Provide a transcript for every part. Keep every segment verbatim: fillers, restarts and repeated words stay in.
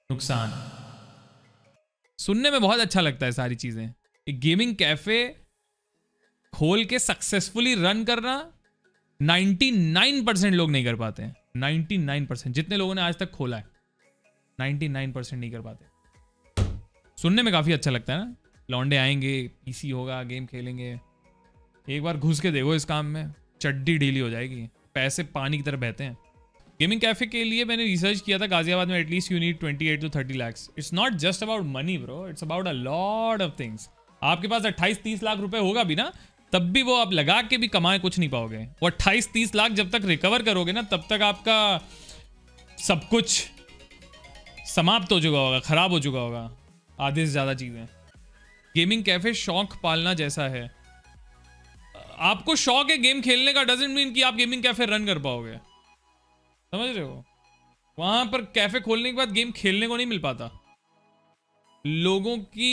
नुकसान। सुनने में बहुत अच्छा लगता है सारी चीजें। एक गेमिंग कैफे खोल के सक्सेसफुली रन करना निन्यानवे परसेंट लोग नहीं कर पाते हैं। निन्यानवे परसेंट जितने लोगों ने आज तक खोला है, निन्यानवे परसेंट नहीं कर पाते। सुनने में काफी अच्छा लगता है ना, लौंडे आएंगे, पीसी होगा, गेम खेलेंगे। एक बार घुस के देखो इस काम में, चड्डी ढीली हो जाएगी, पैसे पानी की तरह बहते हैं। गेमिंग कैफे के लिए मैंने रिसर्च किया था, गाजियाबाद में एटलीस्ट यू नीड अट्ठाईस टू तीस lakhs. It's not just about money bro, it's about a lot of things. आपके पास अट्ठाईस तीस लाख रुपए होगा भी ना, तब भी वो आप लगा के भी कमाए कुछ नहीं पाओगे। वो अट्ठाईस तीस लाख जब तक रिकवर करोगे ना, तब तक आपका सब कुछ समाप्त हो चुका होगा, खराब हो चुका होगा, आधे से ज्यादा चीजें। गेमिंग कैफे शौक पालना जैसा है। आपको शौक है गेम खेलने का, डजंट मीन कि आप गेमिंग कैफे रन कर पाओगे, समझ रहे हो? वहां पर कैफे खोलने के बाद गेम खेलने को नहीं मिल पाता, लोगों की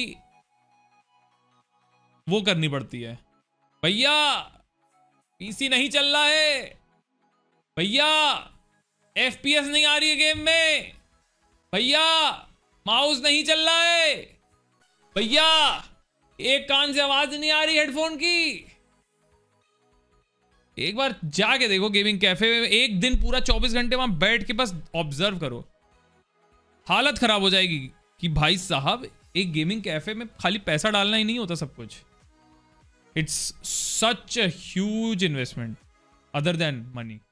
वो करनी पड़ती है। भैया पीसी नहीं चल रहा है, भैया एफपीएस नहीं आ रही है गेम में, भैया माउस नहीं चल रहा है, भैया एक कान से आवाज नहीं आ रही हेडफोन की। एक बार जाके देखो गेमिंग कैफे में, एक दिन पूरा चौबीस घंटे वहां बैठ के बस ऑब्जर्व करो, हालत खराब हो जाएगी कि भाई साहब एक गेमिंग कैफे में खाली पैसा डालना ही नहीं होता सब कुछ। It's such a huge investment other than money.